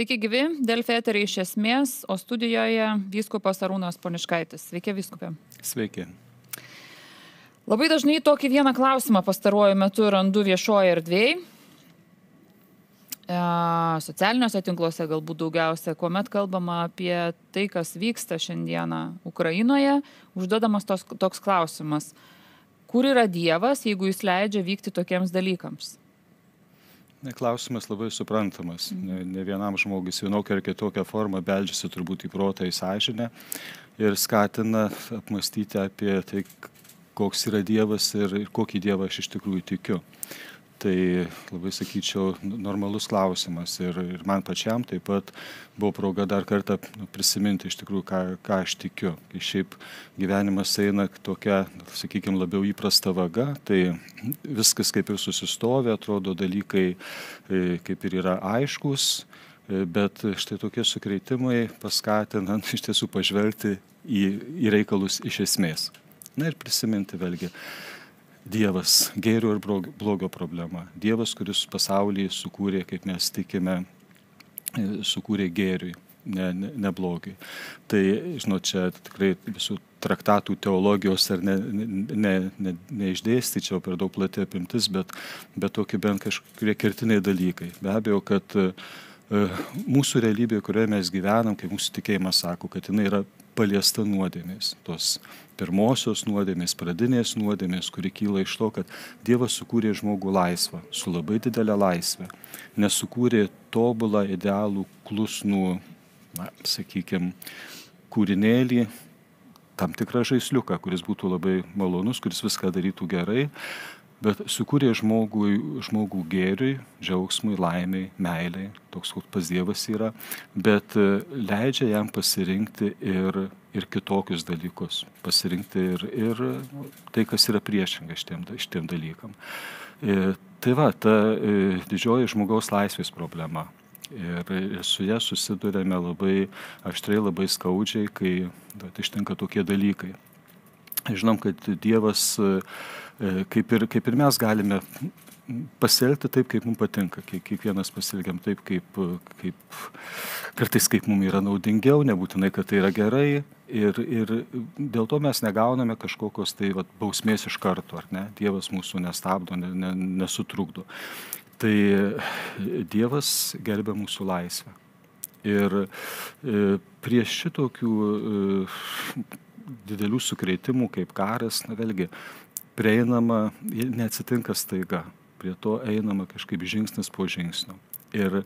Sveiki gyvi, Delfi eteryje iš esmės, o studijoje vyskupas Arūnas Poniškaitis. Sveiki, vyskupė. Sveiki. Labai dažnai tokį vieną klausimą pastaruoju metu randu viešoje erdvėje, socialiniuose tinkluose galbūt daugiausia, kuomet kalbama apie tai, kas vyksta šiandieną Ukrainoje, užduodamas toks klausimas. Kur yra Dievas, jeigu jis leidžia vykti tokiems dalykams? Klausimas labai suprantamas. Ne vienam žmogus vienokia ar kitokia forma beldžiasi turbūt į protą, į sąžinę ir skatina apmastyti apie tai, koks yra Dievas ir kokį Dievą aš iš tikrųjų tikiu. Tai labai sakyčiau normalus klausimas ir man pačiam taip pat buvo proga dar kartą prisiminti iš tikrųjų, ką aš tikiu. Kai šiaip gyvenimas eina tokia, sakykime, labiau įprasta vaga, tai viskas kaip ir susistovi, atrodo dalykai kaip ir yra aiškus, bet štai tokie sukreitimai paskatina iš tiesų pažvelgti į reikalus iš esmės. Na ir prisiminti vėlgi. Dievas, gėrio ir blogio problema. Dievas, kuris pasaulį sukūrė, kaip mes tikime, sukūrė gėriui, ne blogiui. Tai, žinot, čia tikrai visų traktatų teologijos ar neišdėstyčiau per daug plati apimtis, bet tokie bent kažkurie kertiniai dalykai. Be abejo, kad mūsų realybė, kurioje mes gyvenam, kaip mūsų tikėjimas sako, kad jinai yra paliesta nuodėmės, tos pirmosios nuodėmės, pradinės nuodėmės, kuri kyla iš to, kad Dievas sukūrė žmogų laisvą, su labai didelė laisvė, nesukūrė tobulą, idealų, klusnų, sakykime, kūrinėlį, tam tikrą žaisliuką, kuris būtų labai malonus, kuris viską darytų gerai, bet sukūrė žmogų gėriui, džiaugsmui, laimiai, meiliai, toks koks pas Dievas yra, bet leidžia jam pasirinkti ir kitokius dalykus, pasirinkti ir tai, kas yra priešinga šitiem dalykam. Tai va, ta didžioji žmogaus laisvės problema. Ir su ją susidurėme labai aštrai, labai skaudžiai, kai ištinka tokie dalykai. Žinom, kad Dievas, kaip ir mes galime pasielgti taip, kaip mums patinka. Kiekvienas pasielgiam taip, kartais kaip mums yra naudingiau, nebūtinai, kad tai yra gerai. Ir dėl to mes negauname kažkokios tai bausmės iš karto, ar ne? Dievas mūsų nestabdo, nesutrukdo. Tai Dievas gerbia mūsų laisvę. Ir prieš šitokių didelių sukreitimų kaip karas, vėlgi, prieinama, neatsitinka staiga, prie to einama kažkaip žingsnis po žingsnio. Ir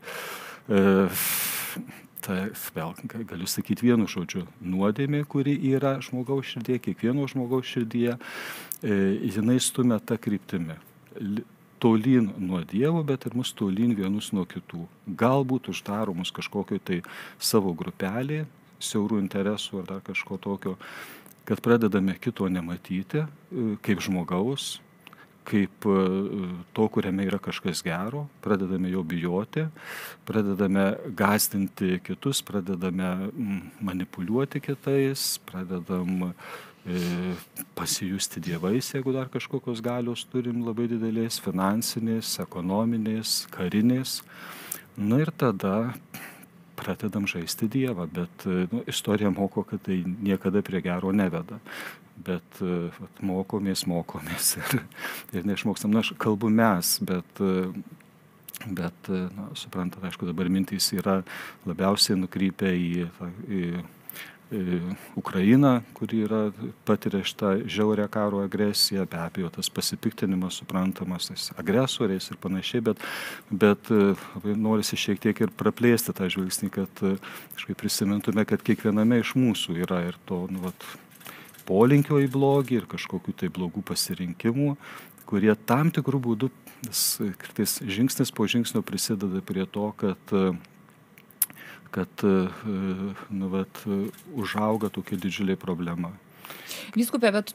vėl galiu sakyti vienu žodžiu, nuodėmė, kuri yra žmogaus širdėje, kiekvieno žmogaus širdyje, jinai stumia tą kryptimį. Tolyn nuo Dievo, bet ir mus tolyn vienus nuo kitų. Galbūt uždaro mus kažkokio tai savo grupelį, siaurų interesų ar dar kažko tokio, kad pradedame kito nematyti kaip žmogaus, kaip to, kuriame yra kažkas gero, pradedame jo bijoti, pradedame gąsdinti kitus, pradedame manipuliuoti kitais, pradedam pasijusti dievais, jeigu dar kažkokios galios turim labai didelės, finansinės, ekonominės, karinės. Na ir tada pradedam žaisti Dievą, bet istorija moko, kad tai niekada prie gero neveda. Bet mokomės ir neišmokstam. Aš kalbu mes, bet suprantat, aišku, dabar mintys yra labiausiai nukrypę į Ukrainą, kuri patiria šitą žiaurią karo agresiją, be abejo, tas pasipiktinimas suprantamas tais agresoriais ir panašiai, bet norisi šiek tiek ir praplėsti tą žvilgsnį, kad kažkaip prisimintume, kad kiekviename iš mūsų yra ir to polinkio į blogį ir kažkokių tai blogų pasirinkimų, kurie tam tikrų būdų kartais žingsnis po žingsnio prisideda prie to, kad užauga tokia didžiulė problema. Vyskupė, bet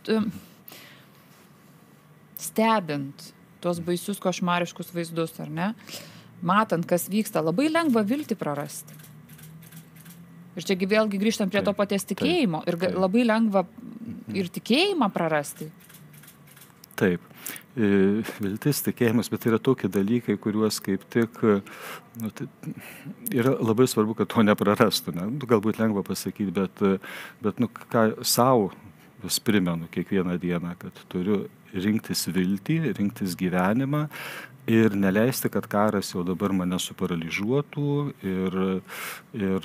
stebint tuos baisius košmariškus vaizdus, ar ne, matant, kas vyksta, labai lengva viltį prarasti. Ir čia vėlgi grįžtam prie to paties tikėjimo. Ir labai lengva ir tikėjimą prarasti. Taip. viltis, tikėjimas, bet yra tokie dalykai, kuriuos kaip tik tai yra labai svarbu, kad to neprarastų. Ne? Galbūt lengva pasakyti, bet ką savo vis primenu kiekvieną dieną, kad turiu rinktis viltį, rinktis gyvenimą ir neleisti, kad karas jau dabar mane suparalyžiuotų ir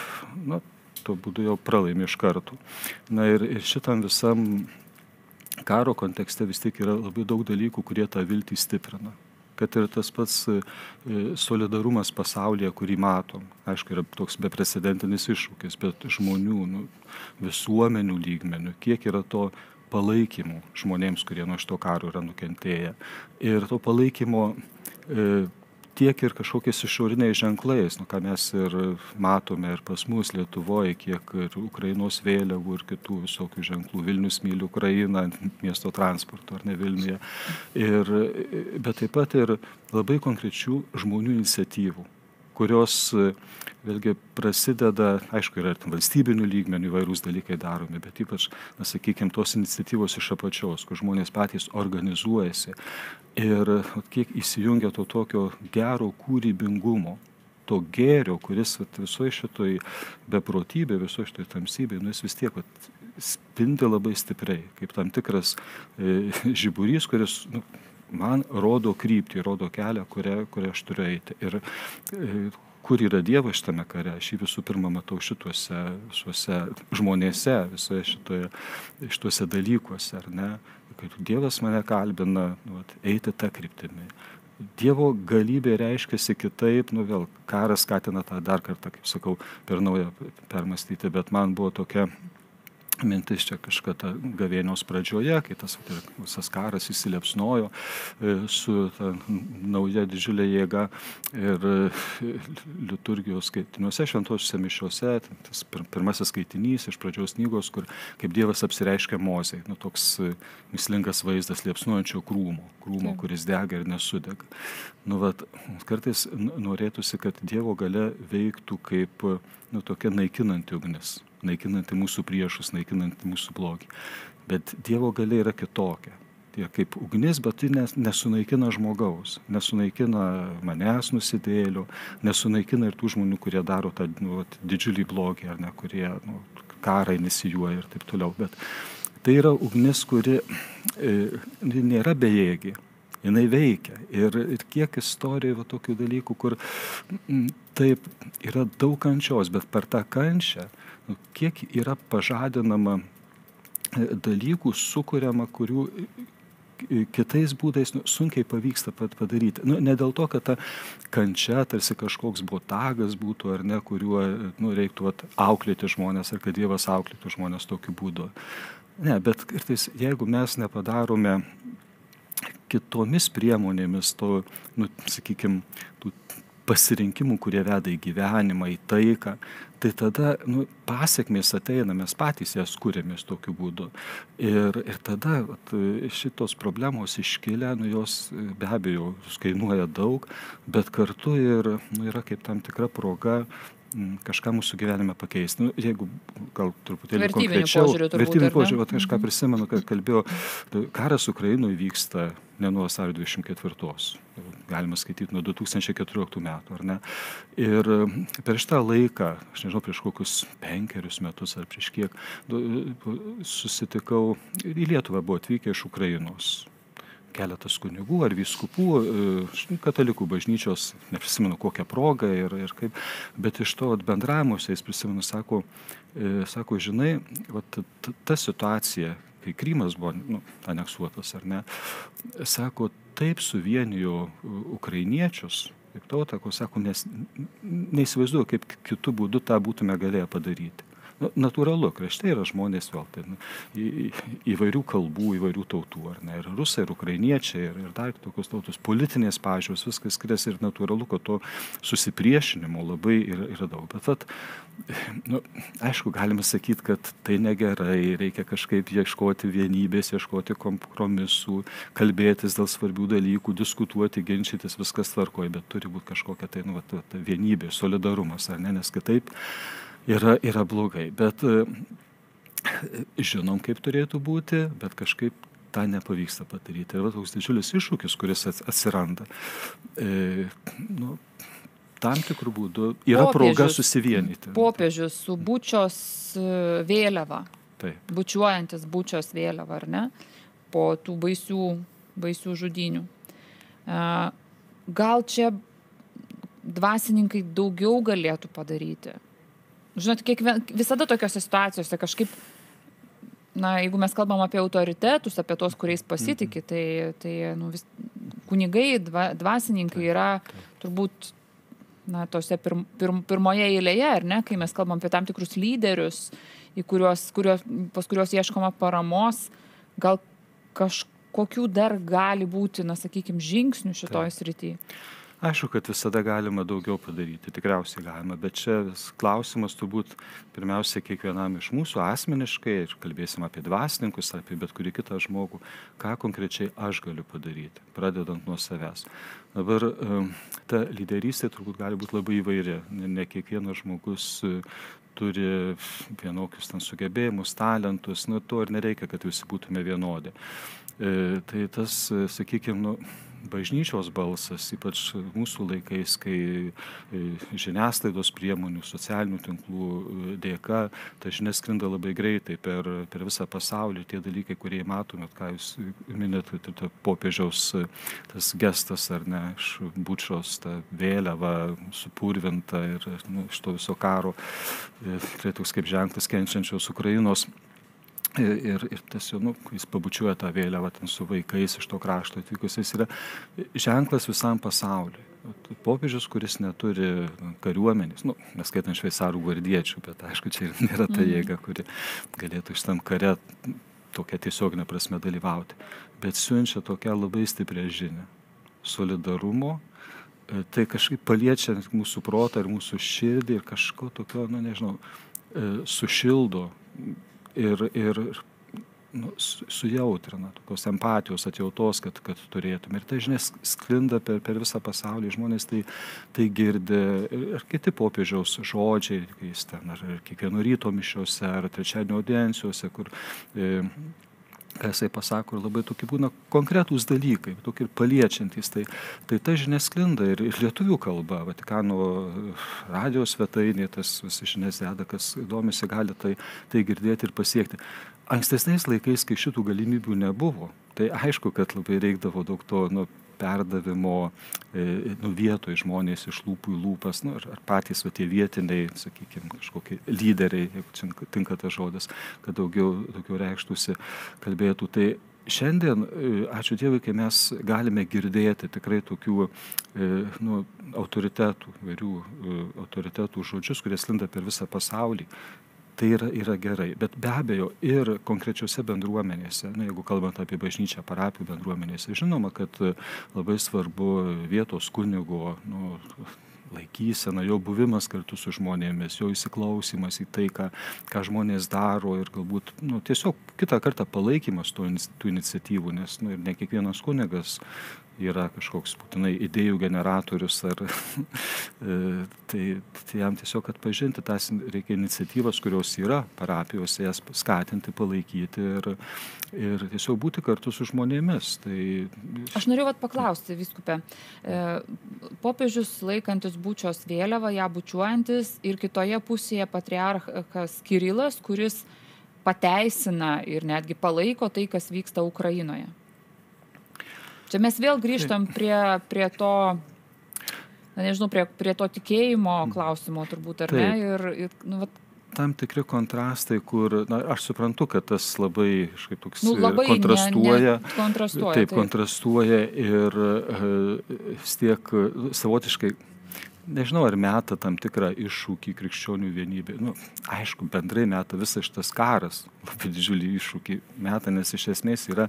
tuo būdu jau pralaimi iš karto. Na ir šitam visam karo kontekste vis tiek yra labai daug dalykų, kurie tą viltį stiprina. Kad ir tas pats solidarumas pasaulyje, kurį matom, aišku, yra toks beprecedentinis iššūkis, bet žmonių, visuomenių lygmenių, kiek yra to palaikymo žmonėms, kurie nuo šito karo yra nukentėję. Ir to palaikymo tiek ir kažkokiais išoriniais ženklais, ką mes ir matome ir pas mus Lietuvoje, kiek ir Ukrainos vėliavų ir kitų visokių ženklų. Vilnius myli Ukrainą, miesto transporto ar ne Vilniuje. Bet taip pat ir labai konkrečių žmonių iniciatyvų, kurios vėlgi prasideda, aišku, yra valstybinių lygmenių įvairūs dalykai daromi, bet ypač, sakykime, tos iniciatyvos iš apačios, kur žmonės patys organizuojasi ir kiek įsijungia to tokio gero kūrybingumo, to gėrio, kuris visoje šitoj beprotybė, visoje šitoj tamsybė, jis vis tiek spindi labai stipriai, kaip tam tikras žiburys, kuris man rodo kryptį, rodo kelią, kurią aš turiu eiti. Ir kur yra Dievas šitame kare, aš jį visų pirma matau šituose žmonėse, šituose dalykuose, ar ne? Kad Dievas mane kalbina eiti tą kryptimį. Dievo galybė reiškiasi kitaip, vėl karas skatina tą dar kartą, kaip sakau, per naują permastyti, bet man buvo tokia mintis čia kažkada gavėnios pradžioje, kai tas visas karas įsiliepsnojo su ta nauja didžiulė jėga ir liturgijos skaitiniuose, šventosiuose mišiuose, tas pirmasis skaitinys iš pradžios knygos, kur kaip Dievas apsireiškia Mozei, toks mįslingas vaizdas liepsnojančio krūmo, kuris dega ir nesudega. Kartais norėtųsi, kad Dievo galia veiktų kaip tokia naikinanti ugnis, naikinanti mūsų priešus, naikinanti mūsų blogį. Bet Dievo galia yra kitokia. Tai kaip ugnis, bet tai nesunaikina žmogaus, nesunaikina manęs nusidėlių, nesunaikina ir tų žmonių, kurie daro tą didžiulį blogį, ar ne, kurie karą inicijuoja ir taip toliau. Bet tai yra ugnis, kuri nėra bejėgi. Jinai veikia. Ir kiek istorijoje tokių dalykų, kur taip yra daug kančios, bet per tą kančią, kiek yra pažadinama dalykų, sukuriama, kurių kitais būdais sunkiai pavyksta padaryti. Ne dėl to, kad ta kančia tarsi kažkoks botagas būtų, ar ne, kuriuo reiktų auklėti žmonės, ar kad Dievas auklėtų žmonės tokiu būdu. Ne, bet kartais, jeigu mes nepadarome kitomis priemonėmis to, sakykime, tų pasirinkimų, kurie veda į gyvenimą, į taiką, tai tada pasiekmės ateina, mes patys jas kūrėmės tokiu būdu. Ir tada šitos problemos iškilę, jos be abejo kainuoja daug, bet kartu ir yra kaip tam tikra proga kažką mūsų gyvenime pakeisti. Jeigu gal truputėlį konkrečiau, vertybinių požiūrių, kažką prisimenu, kad kalbėjau, karas Ukrainoje vyksta ne nuo vasario 24. Galima skaityti nuo 2014 metų, ar ne? Ir per šitą laiką, aš nežinau, prieš kokius 5 metus ar prieš kiek, susitikau, į Lietuvą buvo atvykę iš Ukrainos keletas kunigų ar vyskupų, katalikų bažnyčios, neprisimenu kokią progą ir kaip, bet iš to bendravimuose jis prisimenu, sako, žinai, ta situacija, kai Krymas buvo aneksuotas, ar ne, sako, taip suvienijo ukrainiečius, kaip tautą, sako, nes neįsivaizduoju, kaip kitų būdų tą būtume galėję padaryti. Natūralu, krašte yra žmonės vėl, tai įvairių kalbų, įvairių tautų, ar ne, ir rusai, ir ukrainiečiai, ir dar tokios tautos, politinės pažiūros, viskas skiriasi ir natūralu, kad to susipriešinimo labai yra daug. Bet aišku, galime sakyti, kad tai negerai, reikia kažkaip ieškoti vienybės, ieškoti kompromisų, kalbėtis dėl svarbių dalykų, diskutuoti, ginčytis, viskas tvarkoja, bet turi būti kažkokia tai vienybė, solidarumas, ar ne, nes kitaip yra blogai, bet žinom, kaip turėtų būti, bet kažkaip tą nepavyksta padaryti. Ir toks didžiulis iššūkis, kuris atsiranda, tam tikrų būdų yra proga susivienyti. Popiežius su Bučios vėliava, bučiuojantis Bučios vėliava, ar ne, po tų baisių žudynių. Gal čia dvasininkai daugiau galėtų padaryti? Žinot, visada tokiose situacijose kažkaip, jeigu mes kalbam apie autoritetus, apie tos, kuriais pasitiki, tai kunigai, dvasininkai yra turbūt tose pirmoje eilėje, ar ne, kai mes kalbam apie tam tikrus lyderius, pas kuriuos ieškoma paramos, gal kažkokių dar gali būti, sakykime, žingsnių šitoj srity. Aišku, kad visada galima daugiau padaryti, tikriausiai galima, bet čia klausimas turbūt pirmiausia kiekvienam iš mūsų asmeniškai, ir kalbėsim apie dvasininkus, apie bet kurį kitą žmogų, ką konkrečiai aš galiu padaryti, pradedant nuo savęs. Dabar ta lyderystė turbūt gali būti labai įvairi, ne kiekvienas žmogus turi vienokius sugebėjimus, talentus, to ir nereikia, kad visi būtume vienodi. Tai tas, sakykime, bažnyčios balsas, ypač mūsų laikais, kai žiniasklaidos priemonių, socialinių tinklų dėka, ta žinia sklinda labai greitai per visą pasaulį. Tie dalykai, kurie matomėt, ką jūs minėt, tai popiežiaus tas gestas, ar ne, iš Bučios, ta vėliava supurvinta ir iš to viso karo, tikrai toks kaip ženklas kenčiančios Ukrainos. Ir tiesiog, jis pabučiuoja tą vėliavą su vaikais iš to krašto atvykusiais, yra ženklas visam pasauliui. Popiežius, kuris neturi kariuomenės, neskaitant šveicarų gvardiečių, bet aišku, čia nėra ta jėga, kuri galėtų šitam kare tokia tiesioginė prasme dalyvauti, bet siunčia tokią labai stiprią žinią solidarumo, tai kažkaip paliečia mūsų protą ir mūsų širdį ir kažko tokio, sušildo ir sujautrina, tokios empatijos, atjautos, kad turėtume. Ir tai žinia sklinda per visą pasaulį, žmonės tai girdi. Ir kiti popiežiaus žodžiai, kai jis ten, ar kiekvieno ryto mišiuose, ar trečiadienio audiencijose, kur jisai pasako, ir labai tokie būna konkretūs dalykai, tokie ir paliečiantys. Tai ta žinia sklinda ir lietuvių kalba, Vatikano radio svetainė, tas visi žinias deda, kas domisi, gali tai girdėti ir pasiekti. Ankstesniais laikais, kai šitų galimybių nebuvo, tai aišku, kad labai reikdavo daug to perdavimo vietoj žmonės iš lūpų į lūpas, ar patys tie vietiniai, sakykime, kažkokie lyderiai, jeigu tinka tas žodis, kad daugiau reikštųsi, kalbėtų. Tai šiandien, ačiū Dievui, kai mes galime girdėti tikrai tokių autoritetų, vairių autoritetų žodžius, kurie sklinda per visą pasaulį. Tai yra gerai, bet be abejo ir konkrečiose bendruomenėse, jeigu kalbant apie bažnyčią, parapijų bendruomenėse, žinoma, kad labai svarbu vietos kunigo laikysena, jo buvimas kartu su žmonėmis, jo įsiklausimas į tai, ką žmonės daro ir galbūt tiesiog kitą kartą palaikymas tų iniciatyvų, nes ir ne kiekvienas kunigas yra kažkoks būtinai idėjų generatorius, tai jam tiesiog atpažinti tas reikia iniciatyvas, kurios yra parapijose, jas skatinti, palaikyti ir tiesiog būti kartu su žmonėmis. Aš norėjau paklausti, vyskupe, popiežius laikantis Bučios vėliavą, ją bučiuojantis, ir kitoje pusėje patriarchas Kirilas, kuris pateisina ir netgi palaiko tai, kas vyksta Ukrainoje. Čia mes vėl grįžtam prie to, nežinau, prie to tikėjimo klausimo turbūt, ar ne? Tam tikri kontrastai, kur, aš suprantu, kad tas labai toks kontrastuoja. Taip, kontrastuoja ir vis tiek savotiškai, nežinau, ar meta tam tikrą iššūkį krikščionių vienybė. Aišku, bendrai meta visas šitas karas, labai didžiulį iššūkį meta, nes iš esmės yra,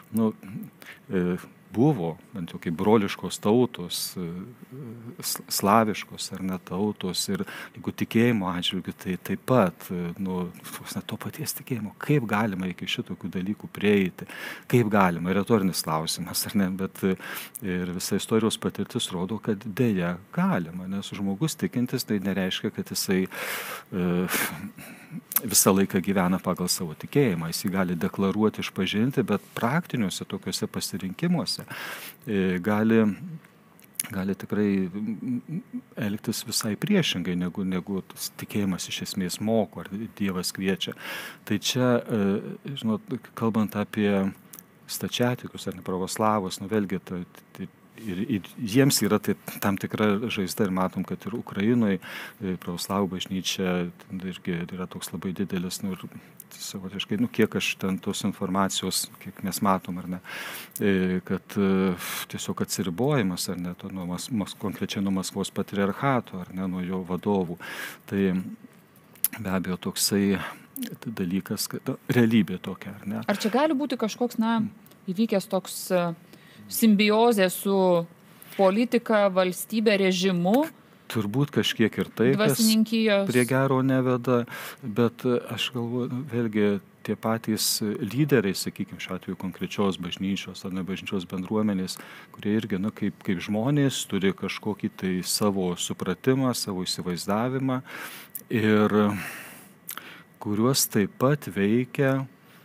buvo, bent jau kaip broliškos tautos, slaviškos ar ne tautos, ir jeigu tikėjimo atžvilgiu, tai taip pat, to paties tikėjimo, kaip galima iki šitokių dalykų prieiti, kaip galima, retorinis klausimas, ar ne, bet ir visa istorijos patirtis rodo, kad dėja galima, nes žmogus tikintis tai nereiškia, kad jisai visą laiką gyvena pagal savo tikėjimą. Jis jį gali deklaruoti, išpažinti, bet praktiniuose tokiuose pasirinkimuose gali tikrai elgtis visai priešingai, negu tikėjimas iš esmės moko ar Dievas kviečia. Tai čia, žinot, kalbant apie stačiatikius ar nepravoslavus, vėlgi, ir jiems yra tai tam tikra žaizda ir matom, kad ir Ukrainoje pravoslavų bažnyčia irgi yra toks labai didelis, ir savotiškai, kiek aš ten tos informacijos, kiek mes matom, ar ne, kad tiesiog atsiribojimas, ar ne, konkrečiai nuo Maskvos patriarchato, ar ne, nuo jo vadovų. Tai be abejo toksai dalykas, realybė tokia, ar ne. Ar čia gali būti kažkoks, įvykęs toks simbiozė su politika, valstybė, režimu? Turbūt kažkiek ir tai, kas prie gero neveda, bet aš galvoju, vėlgi tie patys lyderiai, sakykime, šiuo atveju konkrečios bažnyčios ar nebažnyčios bendruomenės, kurie irgi, kaip žmonės, turi kažkokį tai savo supratimą, savo įsivaizdavimą ir kuriuos taip pat veikia,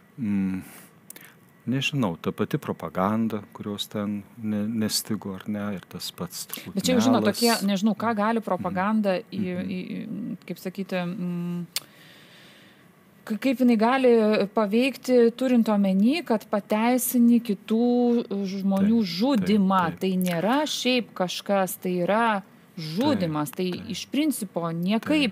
nežinau, ta pati propaganda, kurios ten nestigo, ar ne, ir tas pats turbūt melas. Bet čia jau žinot, tokie, nežinau, ką gali propaganda, kaip sakyti, kaip jinai gali paveikti, turint omeny, kad pateisini kitų žmonių žudimą. Tai nėra šiaip kažkas, tai yra žudimas, tai iš principo niekaip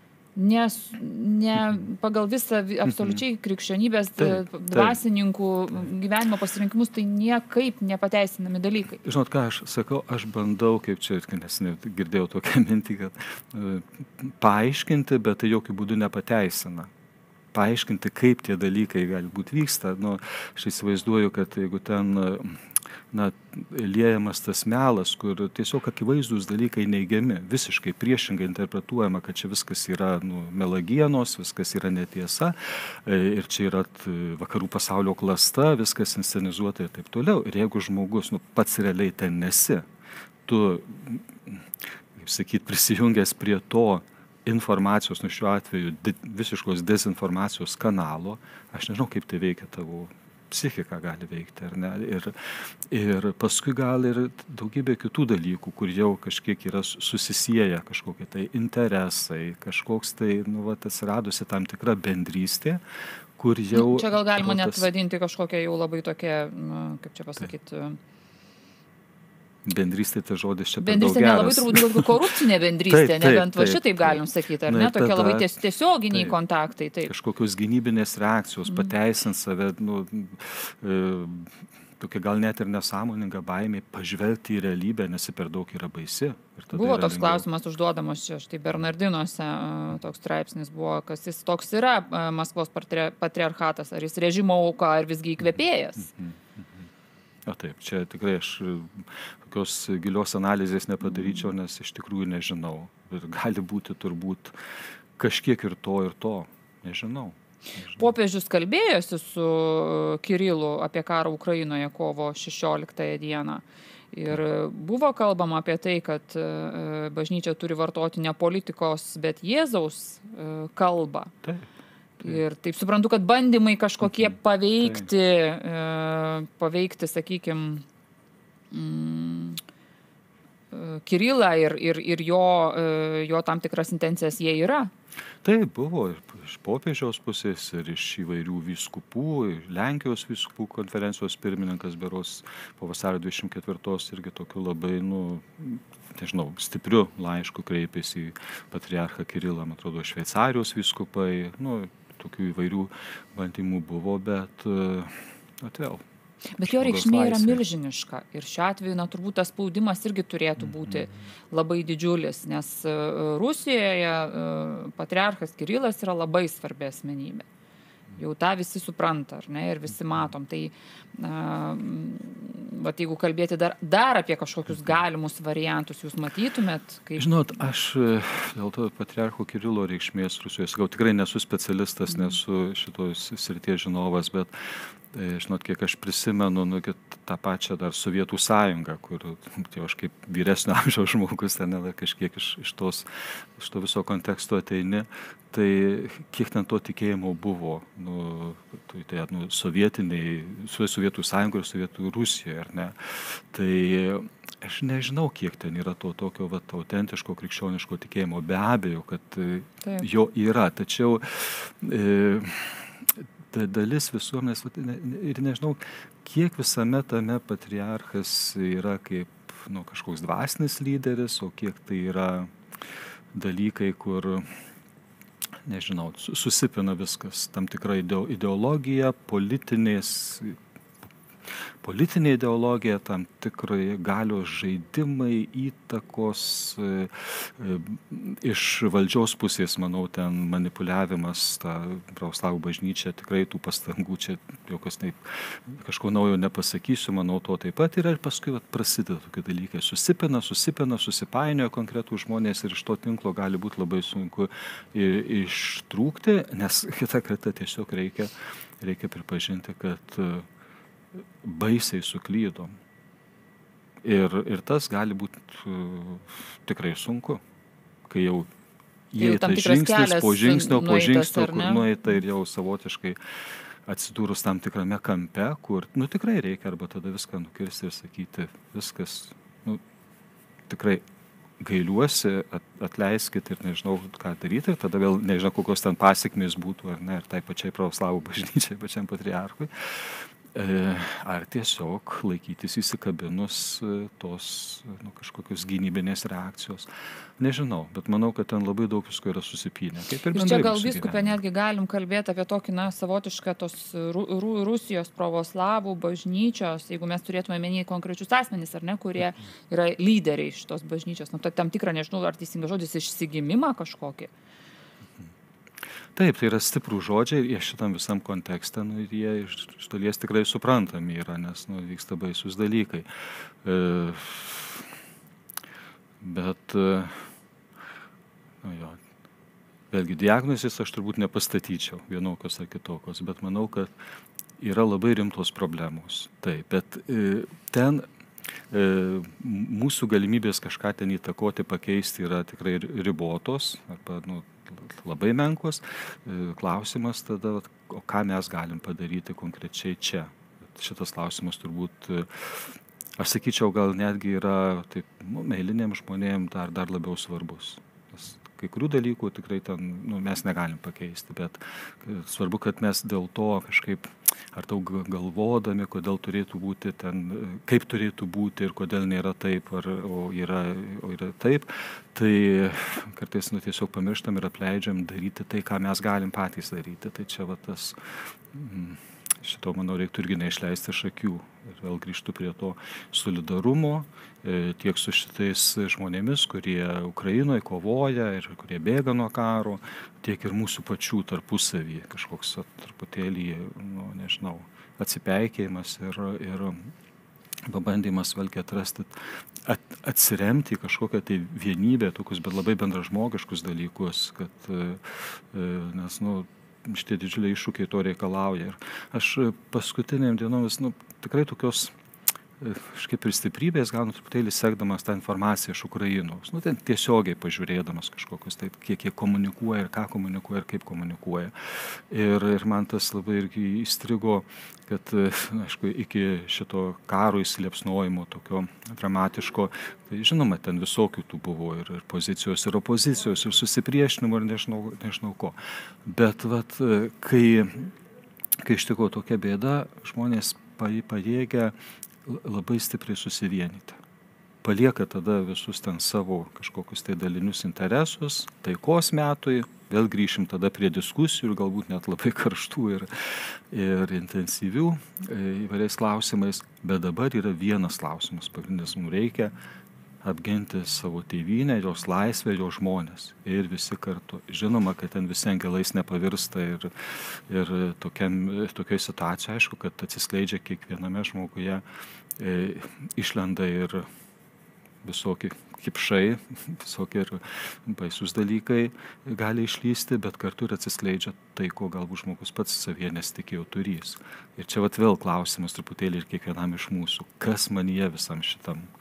ne pagal visą absoliučiai krikščionybės dvasininkų gyvenimo pasirinkimus, tai niekaip nepateisinami dalykai. Žinot, ką aš sakau, aš bandau, kaip čia, nes girdėjau tokią mintį, kad paaiškinti, bet tai jokių būdų nepateisina. Paaiškinti, kaip tie dalykai gali būti vyksta. Aš įsivaizduoju, kad jeigu ten liejamas tas melas, kur tiesiog akivaizdūs dalykai neigiami, visiškai priešingai interpretuojama, kad čia viskas yra melagienos, viskas yra netiesa ir čia yra vakarų pasaulio klasta, viskas inscenizuota ir taip toliau. Ir jeigu žmogus pats realiai ten nesi, tu, kaip sakyt, prisijungęs prie to informacijos, šiuo atveju visiškos dezinformacijos kanalo, aš nežinau, kaip tai veikia tavo psichika gali veikti, ar ne? Ir paskui gal ir daugybė kitų dalykų, kur jau kažkiek yra susisieję kažkokie tai interesai, kažkoks tai, atsiradusi tam tikra bendrystė, kur jau... Čia gal galima net vadinti kažkokią jau labai tokią, kaip čia pasakyti... Bendrystė, tai žodis čia per daug geras. Bendrystė nelabai turbūt daugiau korupcinė bendrystė, nebent va šitaip galim sakyti, ar ne? Tokie labai tiesioginiai kontaktai. Kažkokios gynybinės reakcijos, pateisint save, tokia gal net ir nesąmoninga baimė pažvelgti į realybę, nes per daug yra baisi. Buvo toks klausimas užduodamas čia, štai Bernardinuose toks straipsnis buvo, kas jis toks yra Maskvos patriarchatas, ar jis režimo auka, ar visgi įkvėpėjas. Taip, čia tikrai aš tokios gilios analizės nepadaryčiau, nes iš tikrųjų nežinau. Ir gali būti turbūt kažkiek ir to, nežinau. Popiežius kalbėjosi su Kirilu apie karą Ukrainoje kovo 16 dieną. Ir buvo kalbama apie tai, kad bažnyčia turi vartoti ne politikos, bet Jėzaus kalbą. Taip. Ir taip suprantu, kad bandymai kažkokie paveikti, sakykime, Kirilą ir jo tam tikras intencijas jie yra. Taip, buvo ir iš popiežiaus pusės, ir iš įvairių vyskupų, Lenkijos vyskupų konferencijos pirmininkas beros po vasario 24 irgi tokiu labai, nežinau, stipriu laišku kreipėsi į patriarchą Kirilą, man atrodo, Šveicarijos vyskupai, tokių įvairių bandymų buvo, bet vėl. Bet jo reikšmė yra milžiniška ir šiuo atveju, turbūt tas spaudimas irgi turėtų būti labai didžiulis, nes Rusijoje patriarchas Kirilas yra labai svarbi asmenybė. Jau tą visi supranta, ar ne, ir visi matom. Tai, jeigu kalbėti dar apie kažkokius galimus variantus, jūs matytumėt? Žinot, aš dėl to patriarcho Kirilo reikšmės Rusijos, tikrai nesu specialistas, nesu šitos srities žinovas, bet žinot, kiek aš prisimenu, tą pačią dar Sovietų sąjungą, kur aš kaip vyresnio amžiaus žmogus, kažkiek iš to viso konteksto ateini, tai kiek ten to tikėjimo buvo, sovietiniai, Sovietų Sąjungoje ir Sovietų Rusijoje, ar ne? Tai aš nežinau, kiek ten yra to tokio autentiško krikščioniško tikėjimo. Be abejo, kad jo yra, tačiau dalis visuomenės, ir nežinau, kiek visame tame patriarchas yra kaip kažkoks dvasinis lyderis, o kiek tai yra dalykai, kur, nežinau, susipina viskas, tam tikra ideologija, politinė ideologija, tam tikrai galios žaidimai, įtakos iš valdžios pusės, manau, ten manipuliavimas, ta pravoslavų bažnyčia, tikrai tų pastangų čia kažko naujo nepasakysiu, manau, to taip pat yra ir paskui prasideda tokie dalykai, susipina, susipainioja konkretų žmonės ir iš to tinklo gali būti labai sunku ištrūkti, nes kitą kartą tiesiog reikia pripažinti, kad baisiai suklydom. Ir tas gali būti tikrai sunku, kai jau įeita žingsnis po žingsnio, kur nueita ir jau savotiškai atsidūrus tam tikrame kampe, kur tikrai reikia arba tada viską nukirsti ir sakyti, viskas, tikrai gailiuosi, atleiskit ir nežinau, ką daryti, ir tada vėl nežinau, kokios ten pasekmės būtų, ar ne, ir tai pačiai pravoslavų bažnyčiai, pačiam patriarchui. Ar tiesiog laikytis įsikabinus tos kažkokios gynybinės reakcijos. Nežinau, bet manau, kad ten labai daug visko yra susipynę. Ir čia gal vyskupė netgi galim kalbėti apie tokį, savotišką tos Rusijos pravoslavų bažnyčios, jeigu mes turėtume menį konkrečius asmenys, ar ne, kurie yra lyderiai šitos bažnyčios, tam tikrą, nežinau, ar teisingas žodis, išsigimimą kažkokį. Taip, tai yra stiprų žodžiai ir šitam visam kontekste, ir jie iš dalies tikrai suprantami yra, nes vyksta baisus dalykai. Bet, vėlgi, diagnozės aš turbūt nepastatyčiau vienokios ar kitokios, bet manau, kad yra labai rimtos problemos. Taip, bet ten mūsų galimybės kažką ten įtakoti, pakeisti yra tikrai ribotos, arba, labai menkos. Klausimas tada, o ką mes galim padaryti konkrečiai čia. Šitas klausimas turbūt, aš sakyčiau, gal netgi yra taip, eiliniams žmonėms dar labiau svarbus. Nes kai kurių dalykų tikrai ten mes negalim pakeisti, bet svarbu, kad mes dėl to kažkaip ar daug galvodami, kodėl turėtų būti ten, kaip turėtų būti ir kodėl nėra taip, o yra taip, tai kartais tiesiog pamirštam ir apleidžiam daryti tai, ką mes galim patys daryti. Tai čia tas, šito, manau, reiktų irgi neišleisti iš akių. Ir vėl grįžtu prie to solidarumo, tiek su šitais žmonėmis, kurie Ukrainoje kovoja ir kurie bėga nuo karo, tiek ir mūsų pačių tarpusavį, kažkoks truputėlį, nežinau, atsipeikėjimas ir pabandymas vėlgi atrasti, atsiremti į kažkokią tai vienybę, tokius, bet labai bendražmogiškus dalykus, kad, nes, šitie didžiuliai iššūkiai to reikalauja. Ir aš paskutiniam dienomis, tikrai tokios kažkaip ir stiprybės gaunu truputėlį sekdamas tą informaciją iš Ukrainos. Ten tiesiogiai pažiūrėdamas kažkokius, tai kiek jie komunikuoja ir ką komunikuoja ir kaip komunikuoja. Ir man tas labai irgi įstrigo, kad, aišku, iki šito karo įsiliepsnojimo tokio dramatiško, tai žinoma, ten visokių tų buvo ir pozicijos, ir opozicijos, ir susipriešinimo, ir nežinau ko. Bet kai ištiko tokia bėda, žmonės pajėgia labai stipriai susivienyti. Palieka tada visus ten savo kažkokius tai dalinius interesus, taikos metui, vėl grįšim tada prie diskusijų ir galbūt net labai karštų ir intensyvių įvairiais klausimais, bet dabar yra vienas klausimas pagrindinis, mums reikia apginti savo tėvynę, jos laisvę, jos žmonės. Ir visi kartu. Žinoma, kad ten visi angelais nepavirsta ir tokioj situacijoje, aišku, kad atsiskleidžia kiekviename žmoguje, išlenda ir visokie kipšai, visokie ir baisus dalykai gali išlysti, bet kartu ir atsiskleidžia tai, ko galbūt žmogus pats savyje nesitikėjo turys. Ir čia vėl klausimas truputėlį ir kiekvienam iš mūsų, kas manyje visam šitam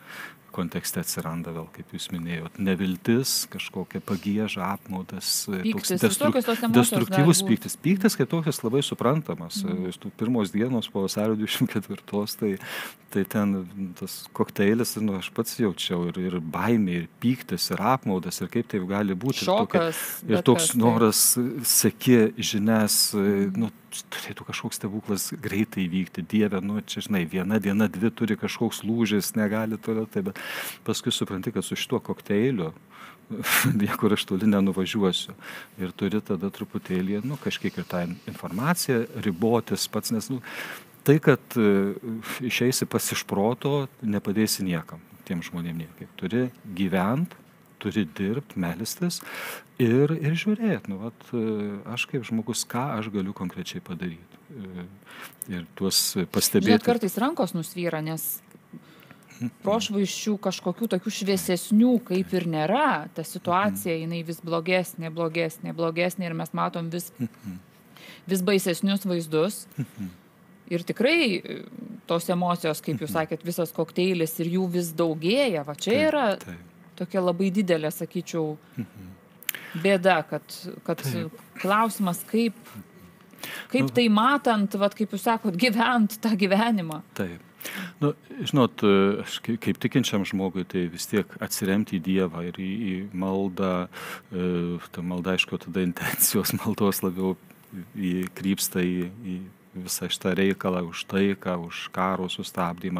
kontekste atsiranda vėl, kaip jūs minėjot, neviltis, kažkokia pagieža, apmaudas, destruktyvus pyktis. Pyktis kaip tokias labai suprantamas. Tų pirmos dienos po vasario 24, tai ten tas kokteilis, aš pats jaučiau, ir baimė, ir pyktis, ir apmaudas, ir kaip tai gali būti. Šokas. Ir toks noras seki žinias, turėtų kažkoks stebuklas greitai įvykti. Dieve, čia žinai, viena diena, dvi turi kažkoks lūžis, negali toliau, bet paskui supranti, kad su šituo kokteiliu niekur aš toli nenuvažiuosiu. Ir turi tada truputėlį, kažkiek ir tą informaciją ribotis pats, nes tai, kad išeisi pas iš proto, nepadėsi niekam, tiem žmonėm niekaip. Turi gyventi, turi dirbti, melstis ir žiūrėti, aš kaip žmogus, ką aš galiu konkrečiai padaryti. Ir tuos pastebėti. Net kartais rankos nusvyra, nes prošvaisčių kažkokių tokių šviesesnių kaip ir nėra. Ta situacija, jinai vis blogesnė ir mes matom vis baisesnius vaizdus. Ir tikrai tos emocijos, kaip jūs sakėt, visas kokteilis ir jų vis daugėja. Va čia yra tokia labai didelė, sakyčiau, bėda, kad klausimas, kaip tai matant, kaip jūs sakot, gyvent tą gyvenimą. Taip. Žinot, aš kaip tikinčiam žmogui, tai vis tiek atsiremti į Dievą ir į maldą, ta malda, aišku, tada intencijos maldos labiau krypsta į visą šitą reikalą, už taiką, už karo sustabdymą.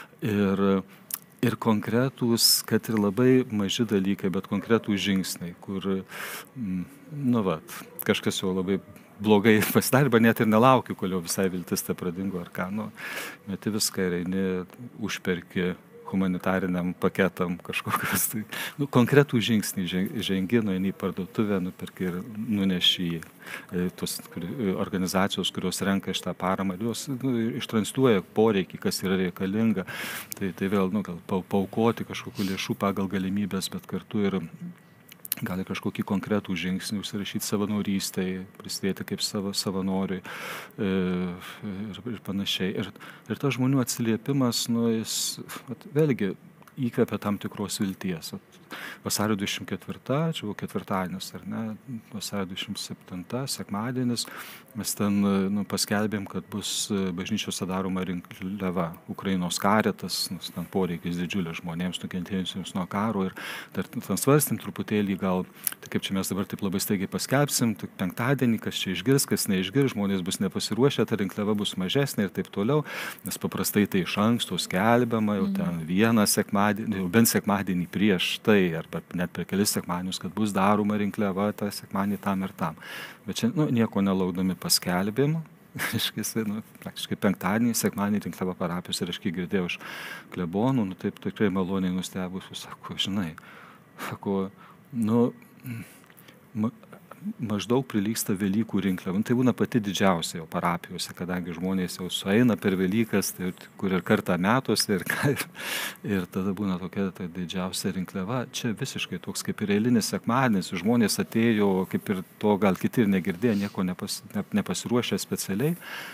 Ir konkretūs, kad ir labai maži dalykai, bet konkretūs žingsniai, kur, kažkas jau labai blogai pasidarė, bet net ir nelaukiu, kol jau visai viltis tai pradingo ar ką, meti viską ir eini, užperki humanitariniam paketam kažkokios, konkretų žingsnį žengi, eini į parduotuvę, nuperki ir nuneši į tos organizacijos, kurios renka šitą paramą, jos ištransliuoja poreikį, kas yra reikalinga, tai vėl gal paaukoti kažkokių lėšų pagal galimybės, bet kartu ir gali kažkokį konkretų žingsnį užsirašyti savanorystėje, prisidėti kaip savanoriui ir panašiai. Ir tas žmonių atsiliepimas, jis vėlgi įkvepia tam tikros vilties. Vasario 24, čia buvo ketvirtadienis, ar ne, vasario 27, sekmadienis, mes ten paskelbėm, kad bus bažnyčiose daroma rinkliava, Ukrainos Caritas, ten poreikis didžiulis žmonėms nukentėjusiems nuo karo ir dar ten svarstėm truputėlį gal, tai kaip čia mes dabar taip labai staigiai paskelbsim, tik penktadienį, kas čia išgirs, kas neišgirs, žmonės bus nepasiruošę, ta rinkliava bus mažesnė ir taip toliau, nes paprastai tai iš anksto skelbiama, jau ten vieną sekmadienį, jau bent sekmadienį prieš tai, arba net per kelis sekmadienius, kad bus daroma rinkliava tą sekmadienį tam ir tam. Bet čia nieko nelaukdami paskelbėm, praktiškai penktadienį, sekmadienį rinkliava parapijos ir aš kiek girdėjau iš klebonų, taip tikrai maloniai nustebusiu, sako, žinai, maždaug prilygsta Velykų rinkliava. Tai būna pati didžiausia jau parapijose, kadangi žmonės jau sueina per Velykas, tai kur ir kartą metuose ir tada būna tokia tai didžiausia rinkliava. Čia visiškai toks kaip ir eilinis sekmadienis, žmonės atėjo, kaip ir to gal kiti ir negirdėjo, nieko nepasiruošę specialiai,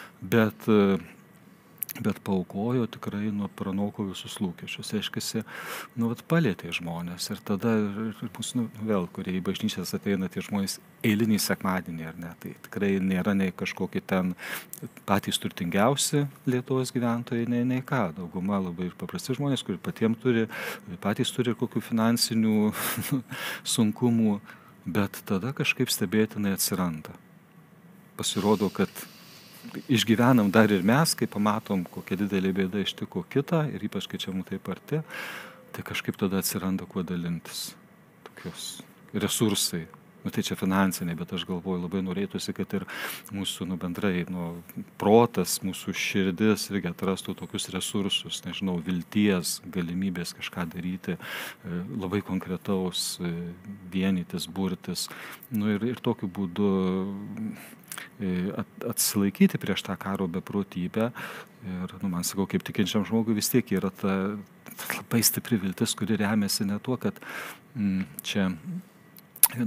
bet paaukojo tikrai pranoko visus lūkesčius. Aiškiai, palėtė žmonės. Ir tada vėl, kurie į bažnyčias ateina tie žmonės eilinį sekmadienį, ar ne, tai tikrai nėra nei kažkokie ten patys turtingiausi Lietuvos gyventojai, nei ką. Dauguma labai paprasti žmonės, kurie patys turi kokių finansinių sunkumų, bet tada kažkaip stebėtinai atsiranda. Pasirodo, kad išgyvenam dar ir mes, kai pamatom, kokia didelė bėda ištiko kitą ir ypač, kai čia mums taip arti, tai kažkaip tada atsiranda kuo dalintis. Tokios resursai. Tai čia finansiniai, bet aš galvoju, labai norėtųsi, kad ir mūsų bendrai protas, mūsų širdis irgi atrastų tokius resursus, nežinau, vilties, galimybės kažką daryti, labai konkretaus, vienytis, burtis. Ir tokiu būdu atsilaikyti prieš tą karo beprotybę. Ir, man sakau, kaip tikinčiam žmogui vis tiek yra ta labai stipri viltis, kuri remiasi ne tuo, kad čia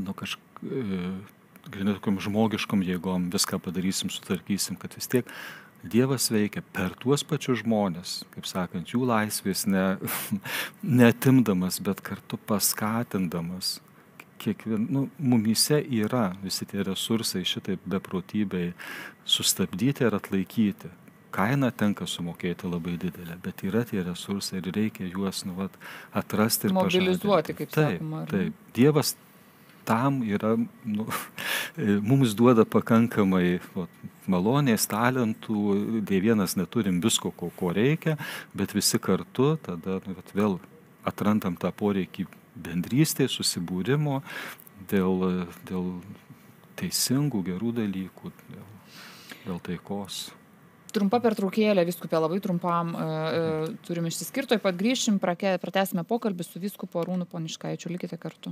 tokiam žmogiškom jėgom viską padarysim, sutvarkysim, kad vis tiek Dievas veikia per tuos pačius žmonės, kaip sakant, jų laisvės neatimdamas, bet kartu paskatindamas. Mumyse yra visi tie resursai šitai beprotybei sustabdyti ir atlaikyti. Kaina tenka sumokėti labai didelę, bet yra tie resursai ir reikia juos atrasti ir mobilizuoti, kaip sakoma. Taip. Dievas tam yra, mums duoda pakankamai malonės, talentų, dėl vienas neturim visko, ko reikia, bet visi kartu tada vėl atrandam tą poreikį bendrystės, susibūrimo, dėl teisingų, gerų dalykų, dėl taikos. Trumpa pertraukėlė, vyskupė, labai trumpam turim išsiskirti, taip pat grįšim, pratęsime pokalbį su vyskupu Arūnu Poniškaičiu. Likite kartu.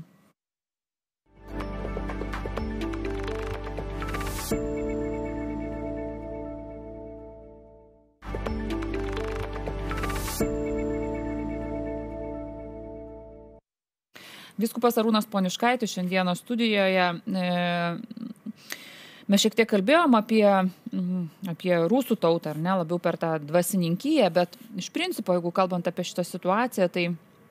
Vyskupas Arūnas Poniškaitis šiandieną studijoje. Mes šiek tiek kalbėjom apie rusų tautą, ar ne, labiau per tą dvasininkiją, bet iš principo, jeigu kalbant apie šitą situaciją, tai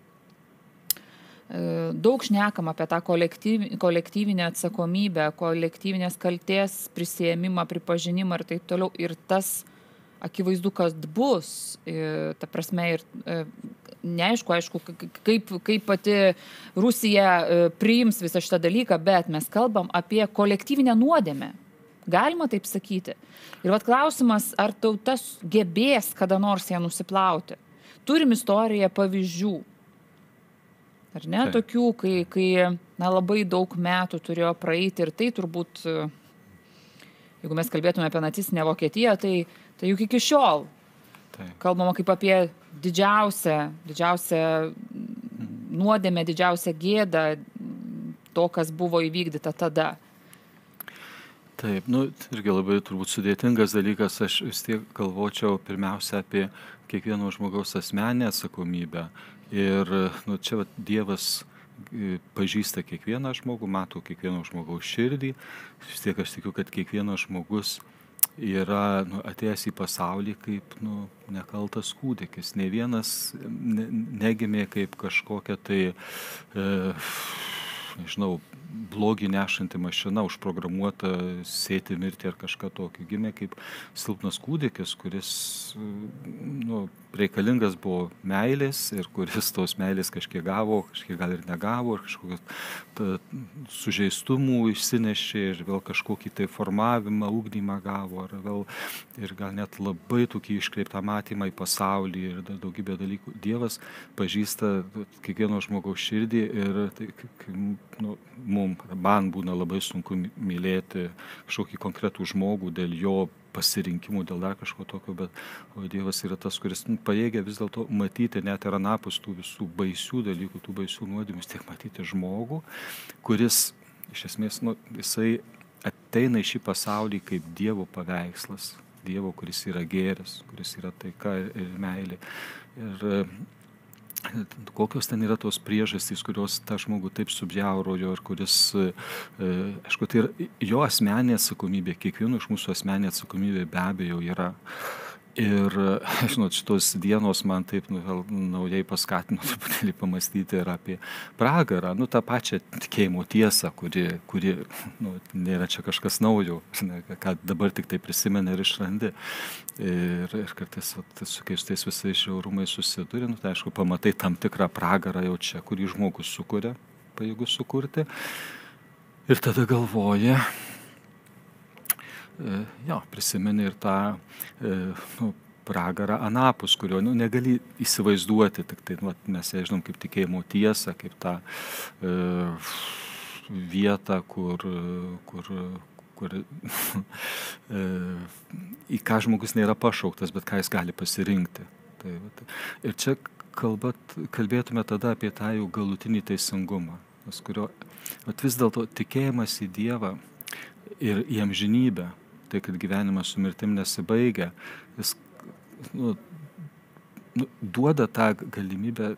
daug šnekam apie tą kolektyvinę atsakomybę, kolektyvinės kaltės prisiėmimą, pripažinimą ir taip toliau. Ir tas akivaizdu, kas bus, ta prasme, ir neaišku, kaip pati Rusija priims visą šitą dalyką, bet mes kalbam apie kolektyvinę nuodėmę. Galima taip sakyti. Ir klausimas, ar tautas gebės kada nors ją nusiplauti. Turim istoriją pavyzdžių. Ar ne? Tokių, kai labai daug metų turėjo praeiti ir tai turbūt, jeigu mes kalbėtume apie nacistinę Vokietiją, tai juk iki šiol kalbama kaip apie didžiausią nuodėmę, didžiausią gėdą to, kas buvo įvykdyta tada. Taip, irgi labai turbūt sudėtingas dalykas, aš vis tiek galvočiau pirmiausia apie kiekvieno žmogaus asmeninę atsakomybę. Ir čia Dievas pažįsta kiekvieną žmogų, mato kiekvieno žmogaus širdį. Vis tiek aš tikiu, kad kiekvienas žmogus yra atėjęs į pasaulį kaip nekaltas kūdikis. Nei vienas negimė kaip kažkokia blogį nešanti mašina, užprogramuota sėti mirti ar kažką tokio. Gimė kaip silpnas kūdikis, kuris reikalingas buvo meilės ir kuris tos meilės kažkiek gavo, kažkiek gal ir negavo, ir kažkokių sužeistumų išsinešė ir vėl kažkokį formavimą, ugdymą gavo, ir gal net labai tokį iškreiptą matymą į pasaulį ir daugybę dalykų. Dievas pažįsta kiekvieno žmogaus širdį ir man būna labai sunku mylėti kažkokį konkretų žmogų dėl jo pasirinkimų, dėl dar kažko tokio, bet Dievas yra tas, kuris pajėgia vis dėlto matyti net ir anapus tų visų baisių dalykų, tų baisių nuodėmių, tiek matyti žmogų, kuris iš esmės jisai ateina į šį pasaulį kaip Dievo paveikslas, Dievo, kuris yra gėris, kuris yra taika ir meilė. Ir kokios ten yra tos priežastys, kurios tą žmogų taip subjaurojo ir kuris, aišku, tai yra jo asmeninė atsakomybė, kiekvieno iš mūsų asmeninė atsakomybė be abejo yra. Ir, šitos dienos man taip naujai paskatino truputėlį pamastyti ir apie pragarą, tą pačią tikėjimo tiesą, kuri nėra čia kažkas naujo, ką dabar tik tai prisimeni ir išrandi. Ir kartais su keistais visais žiaurumais susiduri, tai aišku, pamatai tam tikrą pragarą jau čia, kurį žmogus sukuria, pajėgus sukurti. Ir tada galvoja, prisimeni ir tą pragarą anapus, kurio negali įsivaizduoti, tik tai mes ją žinom kaip tikėjimo tiesą, kaip tą vietą, kur į ką žmogus nėra pašauktas, bet ką jis gali pasirinkti. Ir čia kalbėtume tada apie tą jau galutinį teisingumą, kurio vis dėlto tikėjimas į Dievą ir į amžinybę, tai kad gyvenimas su mirtim nesibaigia, jis duoda tą galimybę,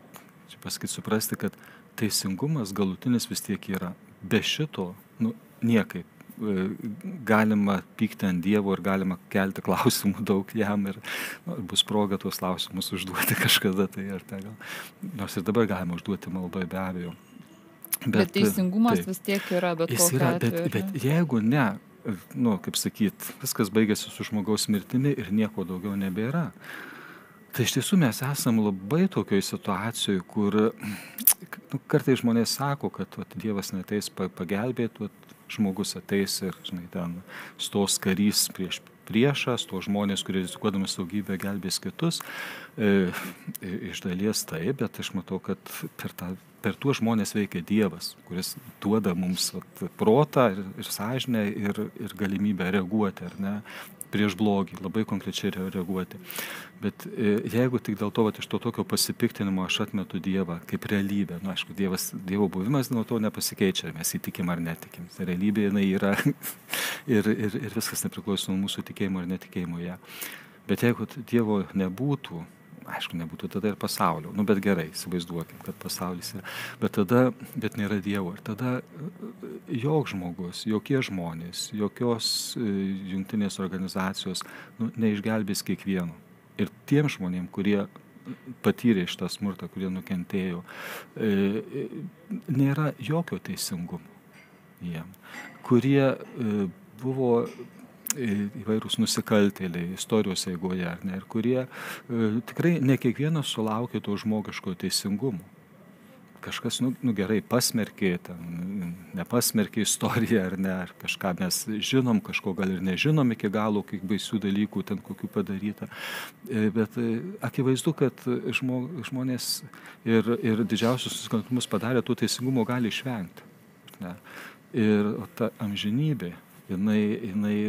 suprasti, kad teisingumas galutinis vis tiek yra. Be šito niekaip galima pykti ant Dievo ir galima kelti klausimų daug jam ir bus proga tuos klausimus užduoti kažkada, tai ar tai gal. Nors ir dabar galima užduoti maldoje be abejo. Bet teisingumas vis tiek yra, bet kokiu atveju. Bet jeigu ne, kaip sakyt, viskas baigėsi su žmogaus mirtimi ir nieko daugiau nebėra. Tai iš tiesų mes esam labai tokioj situacijoje, kur kartais žmonės sako, kad Dievas neateis pagelbėti, žmogus ateis ir, ten stos karys prieš priešą, stos žmonės, kurie rizikuodami saugybę gelbės kitus. Iš dalies taip, bet aš matau, kad per tuos žmonės veikia Dievas, kuris duoda mums protą ir sąžinę ir galimybę reaguoti, ar ne, prieš blogį, labai konkrečiai reaguoti. Bet jeigu tik dėl to, iš to tokio pasipiktinimo aš atmetu Dievą kaip realybę, aišku, Dievo buvimas nuo to nepasikeičia, mes įtikim ar netikim. Realybė jinai yra ir viskas nepriklauso nuo mūsų tikėjimo ar netikėjimo ją. Bet jeigu Dievo nebūtų, aišku, nebūtų tada ir pasaulio. Bet gerai, įsivaizduokim, kad pasaulis yra. Bet nėra Dievo. Ir tada joks žmogus, jokie žmonės, jokios jungtinės organizacijos neišgelbės kiekvieno. Ir tiem žmonėm, kurie patyrė šitą smurtą, kurie nukentėjo, nėra jokio teisingumo jiem, kurie buvo įvairūs nusikaltėliai istorijos eigoje, ir kurie tikrai ne kiekvienas sulaukė to žmogiško teisingumo. Kažkas, gerai, pasmerkė, nepasmerkė istoriją ar ne, ar kažką mes žinom, kažko gal ir nežinom iki galo, kiek baisių dalykų ten kokių padaryta. Bet akivaizdu, kad žmonės ir didžiausius nusikaltimus padarę, tų teisingumo gali išvengti. Ne? Ir ta amžinybė, jinai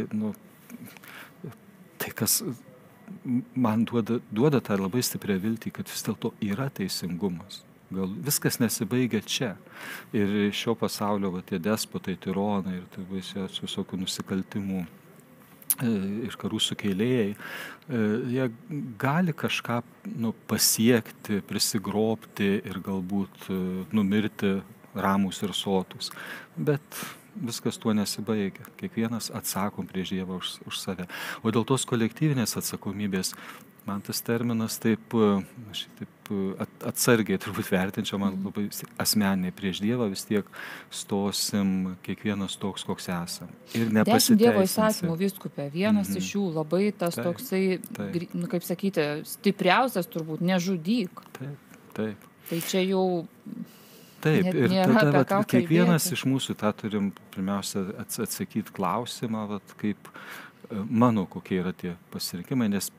tai kas man duoda tą labai stiprią viltį, kad vis dėlto yra teisingumas. Gal viskas nesibaigia čia. Ir šio pasaulio tie despotai, tironai ir visokių nusikaltimų ir karų sukėlėjai, jie gali kažką pasiekti, prisigrobti ir galbūt numirti ramūs ir sotus. Bet viskas tuo nesibaigia. Kiekvienas atsakom prieš Dievą už save. O dėl tos kolektyvinės atsakomybės, man tas terminas taip atsargiai turbūt vertinčiau, man labai asmeniai prieš Dievą vis tiek stosim kiekvienas toks, koks esam. Ir 10 Dievo įsakymų, vyskupė, vienas iš jų labai tas toksai, kaip sakyti, stipriausias turbūt, nežudyk. Taip. Tai čia jau... Taip, ir tada kiekvienas iš mūsų tą turim pirmiausia atsakyti klausimą, kaip mano kokie yra tie pasirinkimai, nes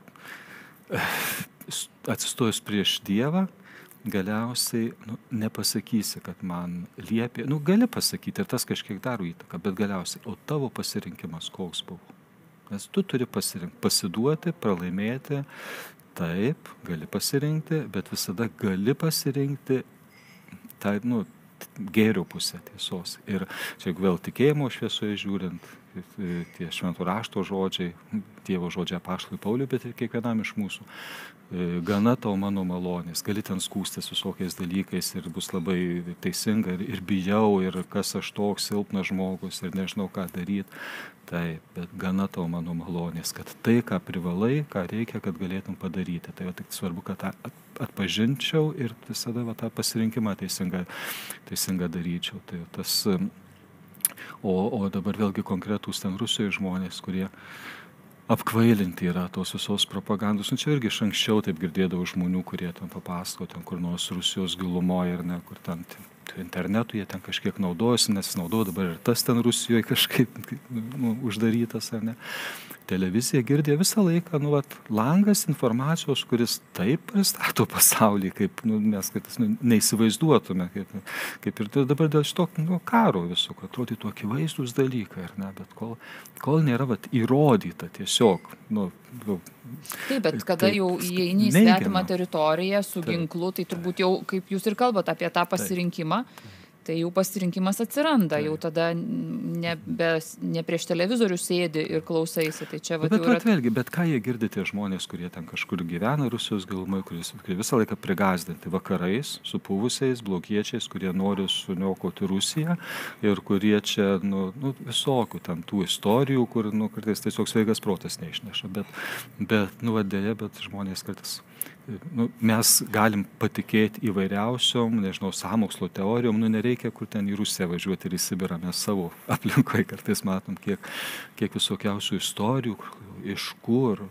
atsistojus prieš Dievą, galiausiai nepasakysi, kad man liepė, gali pasakyti ir tas kažkiek daro įtaką, bet galiausiai, o tavo pasirinkimas koks buvo? Nes tu turi pasirinkti, pasiduoti, pralaimėti, taip, gali pasirinkti, bet visada gali pasirinkti tą, gėrio pusę tiesos. Ir čia vėl tikėjimo šviesoje žiūrint, tie švento rašto žodžiai, Dievo žodžiai apaštalui Pauliui, bet ir kiekvienam iš mūsų. Gana tau mano malonės, gali ten skųstis visokiais dalykais ir bus labai teisinga ir bijau, ir kas aš toks silpnas žmogus ir nežinau ką daryti. Taip, bet gana tau mano malonės, kad tai, ką privalai, ką reikia, kad galėtum padaryti. Tai tik svarbu, kad tą atpažinčiau ir visada tą pasirinkimą teisingą daryčiau. Tai tas, o dabar vėlgi konkretūs ten Rusijoje žmonės, kurie apkvailinti yra tos visos propagandos. Čia irgi iš anksčiau taip girdėdavau žmonių, kurie ten papasako, ten kur nors Rusijos gilumoje ir ne, kur ten internetu jie ten kažkiek naudojasi, nesinaudoja, dabar ir tas ten Rusijoje kažkaip uždarytas, ar ne. Televizija girdė visą laiką, langas informacijos, kuris taip pristato pasaulį, kaip mes neįsivaizduotume, kaip ir dabar dėl šito karo viso, kad atrodytų akivaizdūs dalykai, ar ne, bet kol nėra įrodyta tiesiog, Taip, bet kada jau įeini į svetimą teritoriją su ginklu, tai turbūt jau, kaip jūs ir kalbate apie tą pasirinkimą, tai jau pasirinkimas atsiranda, jau tada ne prieš televizorių sėdi ir klausaisi. Tai čia, bet ką jie girdi tie žmonės, kurie ten kažkur gyvena Rusijos gilumai, kurie visą laiką prigazdinti vakarais, supuvusiais, blogiečiais, kurie nori suniokoti Rusiją ir kurie čia, visokių ten tų istorijų, kur, kartais tiesiog sveikas protas neišneša, bet dėja, bet žmonės kartais. Mes galim patikėti įvairiausiom, sąmokslo teorijom, nereikia kur ten į Rusiją važiuoti ir į Sibirą, mes savo aplinkoje kartais matom, kiek visokiausių istorijų, iš kur,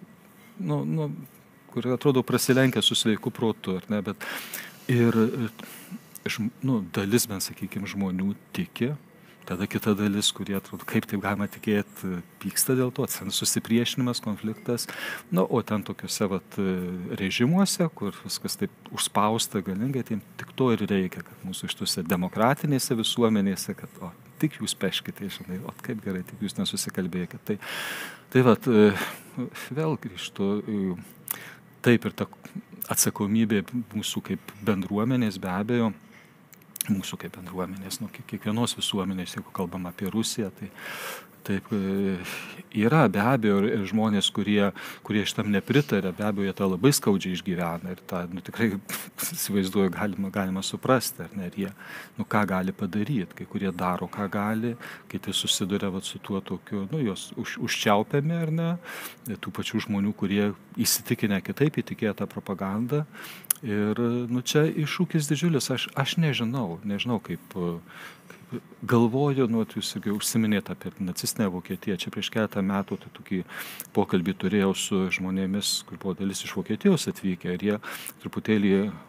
kur atrodo prasilenkia su sveiku protu, ar ne, bet ir dalis, bent sakykime, žmonių tiki. Tada kita dalis, kurie atrodo, kaip taip galima tikėti, pyksta dėl to, susipriešinimas, konfliktas. O ten tokiuose režimuose, kur viskas taip užspausta galingai, tai tik to ir reikia, kad mūsų šituose demokratinėse visuomenėse, kad tik jūs peškite, žinai, kaip gerai, tik jūs nesusikalbėkite. Tai vėl grįžtu, taip ir ta atsakomybė mūsų kaip bendruomenės be abejo, mūsų kaip bendruomenės, kiekvienos visuomenės, jeigu kalbam apie Rusiją, tai taip yra be abejo ir žmonės, kurie šitam nepritarė, be abejo, jie tą labai skaudžiai išgyvena ir tą tikrai, įsivaizduoju, galima suprasti, ar ne, ir jie, ką gali padaryti, kai kurie daro, ką gali, kiti susiduria su tuo tokiu, jos užčiaupiami, ar ne, tų pačių žmonių, kurie įsitikinę kitaip, įtikėję tą propagandą. Ir čia iššūkis didžiulis, aš nežinau kaip galvoju, jūs irgi užsiminėte apie nacistinę Vokietiją. Čia prieš keletą metų tokį pokalbį turėjau su žmonėmis, kur buvo dalis iš Vokietijos atvykę ir jie truputėlį,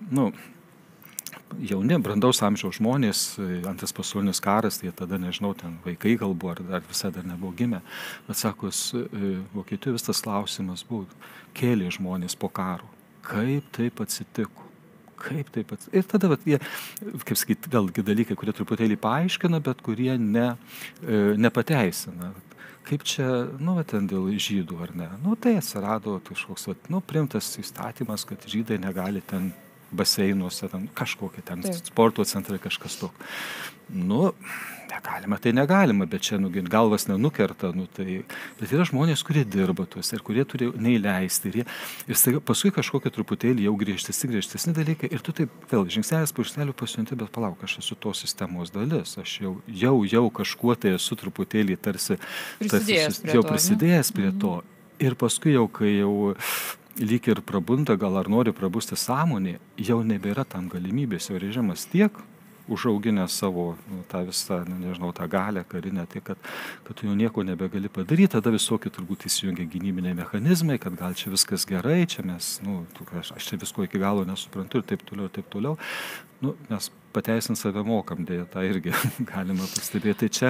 jauni, brandaus amžiaus žmonės, antras pasaulinis karas, tai tada nežinau, ten vaikai galbūt, ar visai dar nebuvo gimę. Bet sakus, Vokietijoje vis tas klausimas buvo, kėlė žmonės po karo. Kaip taip atsitiko? Ir tada jie, kaip sakyti, vėlgi dalykai, kurie truputėlį paaiškina, bet kurie nepateisina. Kaip čia, ten dėl žydų ar ne? Tai atsirado kažkoks, priimtas įstatymas, kad žydai negali ten baseinuose, ten kažkokie ten sporto centrai, kažkas toks. Negalima, tai negalima, bet čia galvas nenukerta, bet yra žmonės, kurie dirba tuos ir kurie turi neįleisti. Ir paskui kažkokie truputėlį jau griežtesni dalykai ir tu taip vėl žingsnelis po žingsnelio pasiunti, bet palauk, aš esu tos sistemos dalis, aš jau kažkuo tai esu truputėlį tarsi prisidėjęs prie to. Ir paskui kai lyg ir prabunda, gal ar nori prabusti sąmonė, jau nebėra tam galimybės, jau režimas tiek užauginę savo tą visą, tą galę karinę, tai kad tu jau nieko nebegali padaryti, tada visokie turbūt įsijungia gynybiniai mechanizmai, kad gal čia viskas gerai, čia mes, aš čia visko iki galo nesuprantu ir taip toliau. Mes pateisinti save mokam, dėja, tą irgi galima pastebėti. Tai čia,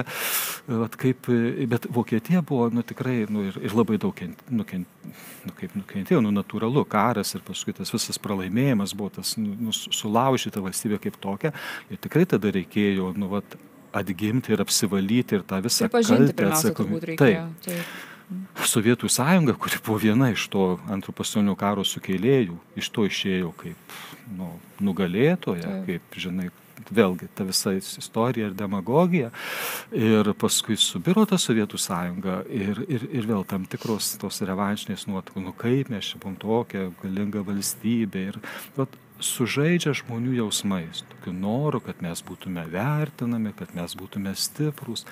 bet Vokietija buvo, tikrai, ir labai daug nukentėjo, natūralu, karas ir paskui tas visas pralaimėjimas buvo tas, sulaužyta valstybė kaip tokia, ir tikrai tada reikėjo, atgimti ir apsivalyti ir tą visą kaltę atsakomybę. Taip. Sovietų sąjunga, kuri buvo viena iš to antro pasaulinio karo sukėlėjų, iš to išėjo kaip nugalėtoja, kaip, žinai, vėlgi ta visa istorija ir demagogija. Ir paskui subiro ta Sovietų sąjunga ir vėl tam tikros tos revanšinės nuotaikos, kaip mes čia buvom tokia galinga valstybė. Ir sužaidžia žmonių jausmais, tokiu noru, kad mes būtume vertinami, kad mes būtume stiprūs.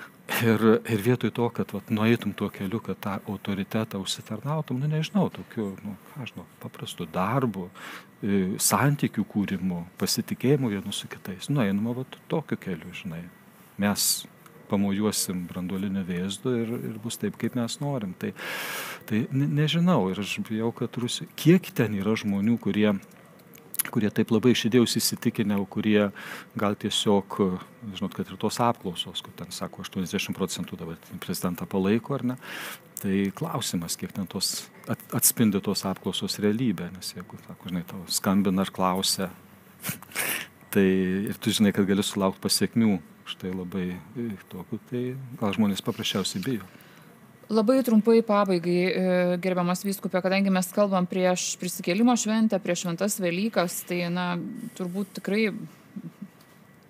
Ir vietoj to, kad nueitum tuo keliu, kad tą autoritetą užsitarnautum, nežinau, tokiu, paprastu darbu, santykių kūrimu, pasitikėjimu vienu su kitais. Einama tokiu keliu, žinai. Mes pamojuosim branduolinio vėzdu ir bus taip, kaip mes norim. Tai nežinau, ir aš bijau, kad kiek ten yra žmonių, kurie taip labai išidėjus įsitikinę, kurie gal tiesiog, žinot, kad ir tos apklausos, kur ten sako 80% dabar prezidentą palaiko, ar ne, tai klausimas, kiek ten tos atspindi tos apklausos realybę, nes jeigu, sako, žinai, tau skambina ar klausia, tai ir tu žinai, kad gali sulaukti pasiekmių, štai labai tokių, tai gal žmonės paprasčiausiai bijo. Labai trumpai pabaigai, gerbiamas vyskupė, kadangi mes kalbam prieš prisikėlimo šventę, prieš šventas Velykas, tai turbūt tikrai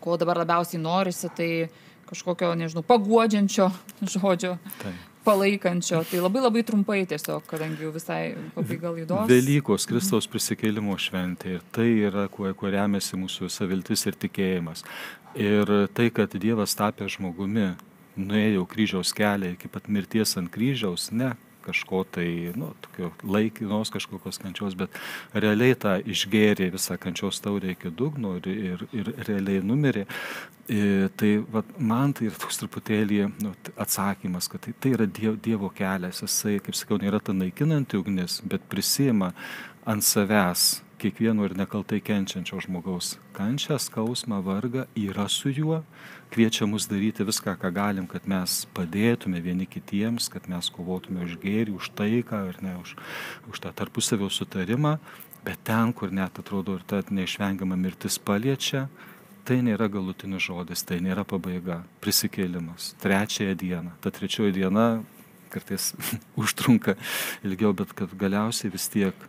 ko dabar labiausiai norisi, tai kažkokio, nežinau, paguodžiančio žodžio, palaikančio. Tai labai trumpai tiesiog, kadangi jau visai pabaiga laidos. Velykos, Kristaus prisikėlimo šventė. Ir tai yra, kuo remiasi mūsų visa viltis ir tikėjimas. Ir tai, kad Dievas tapė žmogumi, nuėjo kryžiaus kelią iki pat mirties ant kryžiaus, ne kažko tai, tokio laikinos kažkokios kančios, bet realiai tą išgėrė visą kančios taurę iki dugno ir realiai numirė. Tai man tai yra toks truputėlį atsakymas, kad tai yra Dievo kelias. Jisai, kaip sakiau, nėra ta naikinanti ugnis, bet prisima ant savęs kiekvieno ir nekaltai kenčiančio žmogaus kančią, skausmą, vargą, yra su juo, kviečia mus daryti viską, ką galim, kad mes padėtume vieni kitiems, kad mes kovotume už gėrį, už taiką ir ne už tą tarpusavio sutarimą, bet ten, kur net atrodo ir ta neišvengiama mirtis paliečia, tai nėra galutinis žodis, tai nėra pabaiga, prisikėlimas, 3 dieną. Ta 3 diena kartais užtrunka ilgiau, bet kad galiausiai vis tiek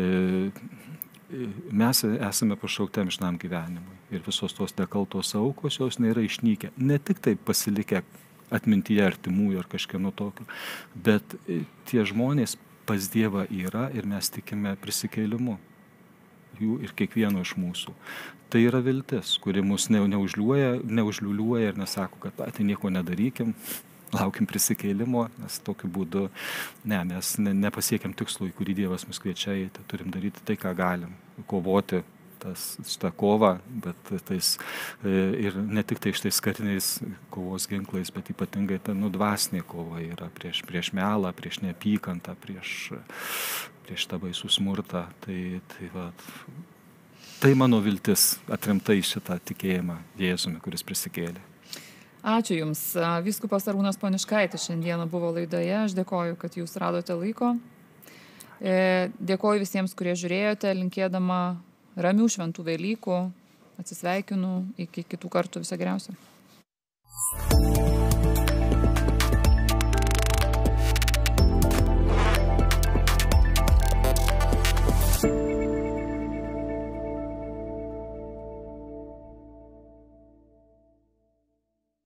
mes esame pašaukti amžinam gyvenimui ir visos tos nekaltos aukos jos nėra išnykę, ne tik tai pasilikę atmintyje artimųjų ar kažkieno tokio, bet tie žmonės pas Dievą yra ir mes tikime prisikėlimu jų ir kiekvieno iš mūsų. Tai yra viltis, kuri mus neužliuliuoja ir nesako, kad tai nieko nedarykim, laukim prisikėlimo, nes tokiu būdu mes nepasiekiam tikslų, į kurį Dievas mus kviečia eiti. Turim daryti tai, ką galim, kovoti šitą kovą, bet ir ne tik tai šitais kariniais kovos ginklais, bet ypatingai ta dvasinė kova yra prieš melą, prieš neapykantą, prieš tą baisų smurtą. Tai mano viltis atremta į šitą tikėjimą Jėzumi, kuris prisikėlė. Ačiū Jums. Vyskupas Arūnas Poniškaitis šiandieną buvo laidoje. Aš dėkoju, kad Jūs radote laiko. Dėkoju visiems, kurie žiūrėjote, linkėdama ramių šventų Velykų. Atsisveikinu. Iki kitų kartų. Viso geriausio.